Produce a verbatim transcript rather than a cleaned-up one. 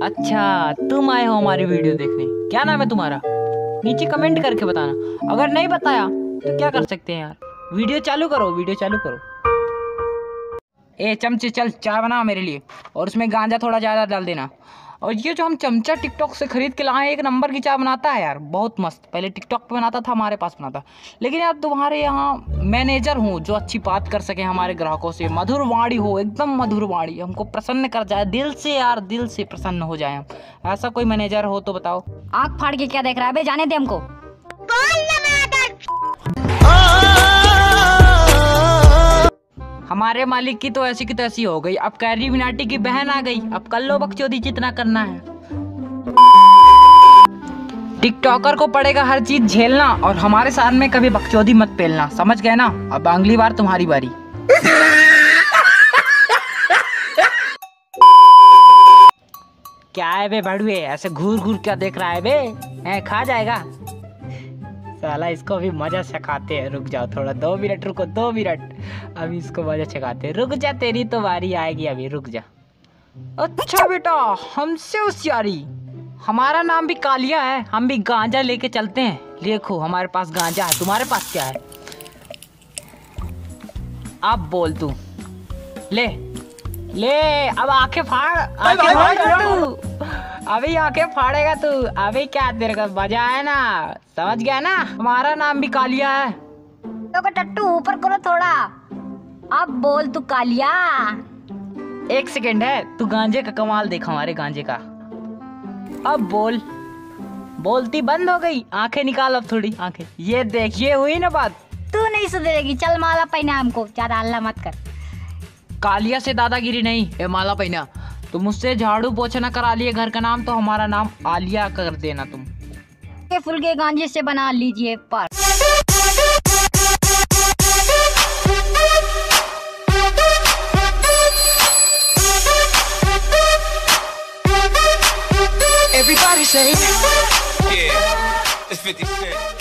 अच्छा, तुम आए हो हमारी वीडियो देखने। क्या नाम है तुम्हारा? नीचे कमेंट करके बताना। अगर नहीं बताया तो क्या कर सकते हैं यार। वीडियो चालू करो, वीडियो चालू करो। ए चमचे, चल चाय बना मेरे लिए, और उसमें गांजा थोड़ा ज़्यादा डाल देना। और ये जो हम चमचा टिकटॉक से खरीद के लाए, एक नंबर की चाय बनाता है यार, बहुत मस्त। पहले टिकटॉक पे बनाता था, हमारे पास बनाता, लेकिन यार तुम्हारे यहाँ मैनेजर हूँ जो अच्छी बात कर सके हमारे ग्राहकों से, मधुर वाणी हो, एकदम मधुर वाणी, हमको प्रसन्न कर जाए दिल से यार, दिल से प्रसन्न हो जाए हम। ऐसा कोई मैनेजर हो तो बताओ। आँख फाड़ के क्या देख रहा है बे, जाने दे हमको। हमारे मालिक की तो ऐसी की तैसी हो गई, अब कैरी मिनाटी की बहन आ गई, अब कर लो बकचोदी जितना करना है। टिकटॉकर को पड़ेगा हर चीज झेलना, और हमारे साथ में कभी बकचोदी मत पेलना, समझ गए ना? अब अगली बार तुम्हारी बारी। क्या है बे भड़ुए, ऐसे घूर घूर क्या देख रहा है बे? है खा जाएगा साला, इसको भी मजा सिखाते हैं। रुक जाओ थोड़ा, दो मिनट रुको, दो मिनट, अभी इसको मजा सिखाते हैं। रुक जा, तेरी तो बारी आएगी अभी, रुक जा। अच्छा बेटा, हमसे होशियारी। हमारा नाम भी कालिया है, हम भी गांजा लेके चलते हैं। देखो हमारे पास गांजा है, तुम्हारे पास क्या है? अब बोल तू, ले ले, अब आंखें फाड़, आंखें फाड़ तू, अभी आंखें फाड़ेगा तू। अभी क्या तेरे को मजा है ना, समझ गया ना? हमारा नाम भी कालिया है। तो टट्टू ऊपर करो थोड़ा, अब बोल तू कालिया। एक सेकेंड है, तू गांजे का कमाल देख, हमारे गांजे का। अब बोल, बोलती बंद हो गई, आंखें निकाल अब थोड़ी, आंखें। ये देख, ये हुई ना बात। तू नहीं सुधरेगी, चल माला पहना हमको, ज्यादा हल्ला मत कर। कालिया से दादागिरी नहीं, ए माला पहना। तुम मुझसे झाड़ू पोछा ना करा लिए घर का नाम, तो हमारा नाम आलिया कर देना तुम। ये फुलके गांजे से बना लीजिए पर। Everybody say, yeah, it's fifty cent.